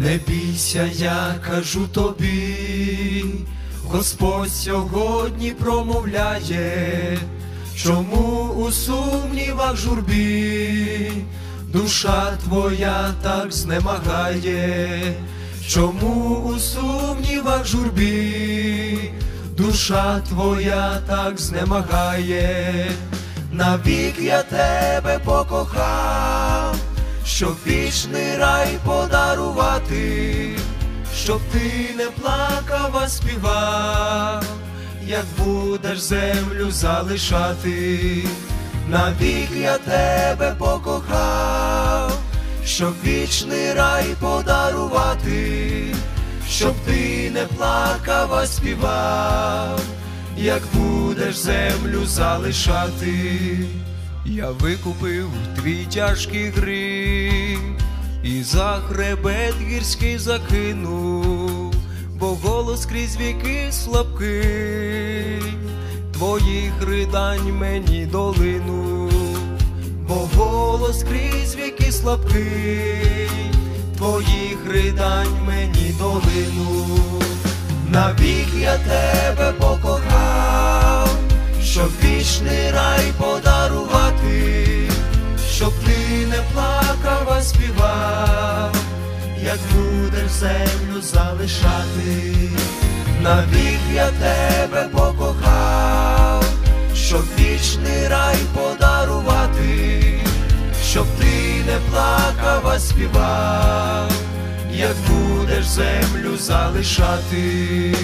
Не бійся, я кажу тобі, Господь сьогодні промовляє. Чому у сумнівах журбі душа твоя так знемагає? Чому у сумнівах журбі душа твоя так знемагає? Навік я тебе покохав, щоб вічний рай подарувати, щоб ти не плакав, а співав, як будеш землю залишати. Навік я тебе покохав, щоб вічний рай подарувати, щоб ти не плакав, а співав, як будеш землю залишати. Я викупив твій тяжкий гріх і за хребет гірський закинув, бо голос крізь віки слабкий твоїх ридань мені долинув, бо голос крізь віки слабкий твоїх ридань мені долинув. Навік я тебе покохав, щоб вічний рай подарувати, щоб ти не плакав, а співав, як будеш землю залишати. Навік я тебе покохав, щоб вічний рай подарувати, щоб ти не плакав, а співав, як будеш землю залишати.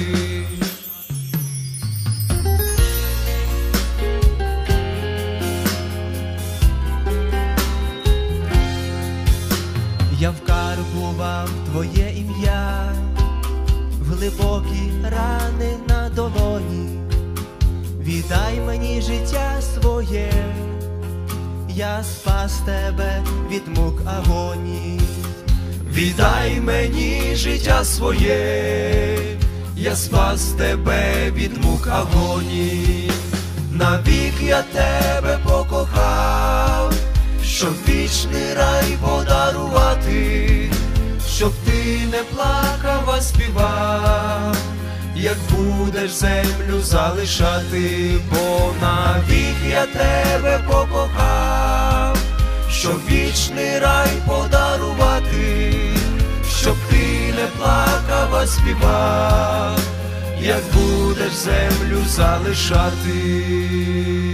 Я вкарбував твоє ім'я в глибокі рани на долоні. Віддай мені життя своє, я спас тебе від мук агонії. Віддай мені життя своє, я спас тебе від мук агонії. Навік я тебе покохав, щоб вічний рай подарувати, щоб ти не плакав, а співав, як будеш землю залишати. Бо навік я тебе покохав, щоб вічний рай подарувати, щоб ти не плакав, а співав, як будеш землю залишати.